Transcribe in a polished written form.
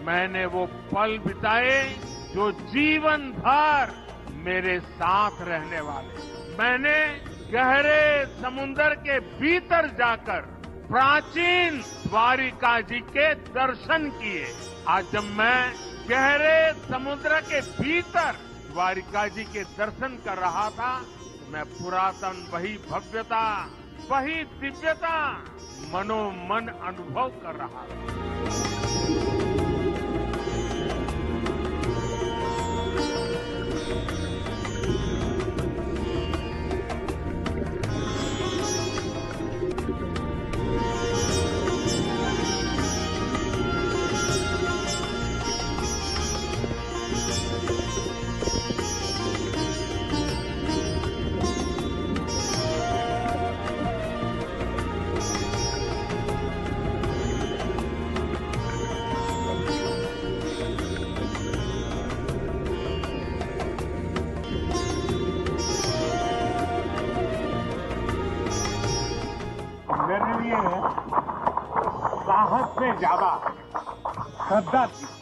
मैंने वो पल बिताए जो जीवन भर मेरे साथ रहने वाले। मैंने गहरे समुद्र के भीतर जाकर प्राचीन द्वारिका जी के दर्शन किए। आज जब मैं गहरे समुद्र के भीतर द्वारिका जी के दर्शन कर रहा था तो मैं पुरातन वही भव्यता, वही दिव्यता मनोमन अनुभव कर रहा था। मेरे लिए साहस से ज्यादा श्रद्धा थी।